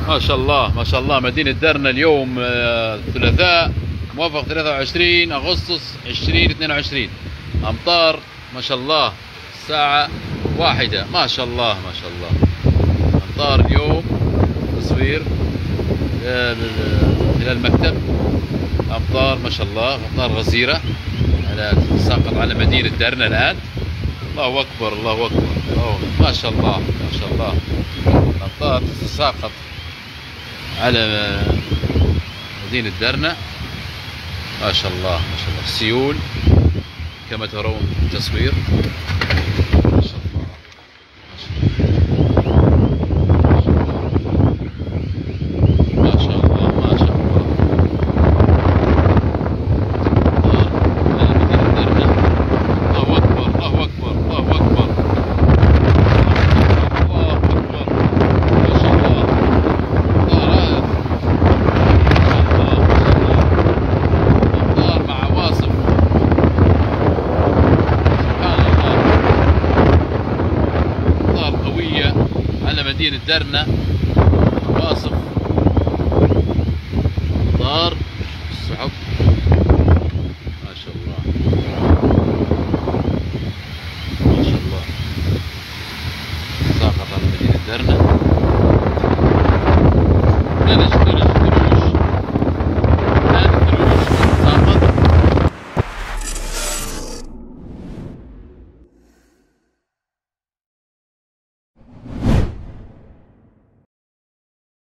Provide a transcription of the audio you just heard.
ما شاء الله ما شاء الله. مدينة درنا اليوم الثلاثاء موافق 23 أغسطس 2022. أمطار ما شاء الله الساعة 1. ما شاء الله ما شاء الله. أمطار اليوم تصوير إلى المكتب. أمطار ما شاء الله، أمطار غزيرة تساقط على مدينة درنا الآن. الله أكبر الله أكبر. ما شاء الله ما شاء الله. الأمطار تتساقط على مدينة درنا. ما شاء الله ما شاء الله. السيول كما ترون في التصوير. ما شاء الله ما شاء الله ما شاء الله. على مدينة درنا. الله أكبر الله أكبر الله أكبر الله أكبر. ما شاء الله. أمطار مع عواصف. سبحان الله. أمطار قوية على مدينة درنا. عواصف